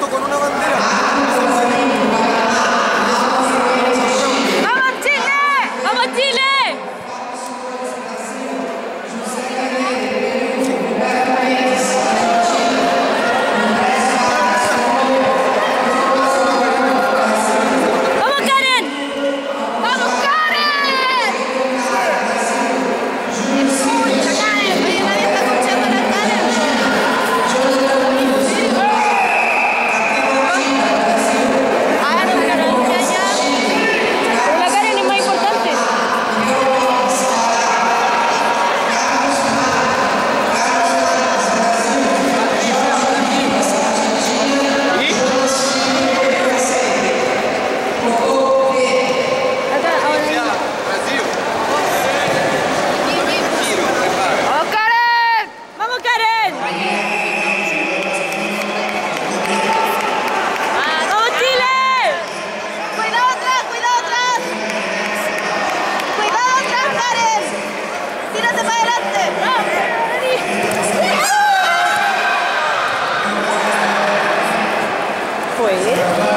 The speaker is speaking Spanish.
con una bandera. ¡Vamos Chile! ¡Vamos Chile! ¡Vamos Karen! ¡Vamos Karen! ¡Escucha Karen! Oye, nadie está escuchando a la Karen. Hagan una ganancia ya. Pero la Karen es más importante. ¡Vamos Karen! ¡Vamos Karen! ¡Vamos Chile! ¡Cuidado atrás! ¡Cuidado atrás! ¡Cuidado atrás, Karen! ¡Tírate para adelante! ¿Fue?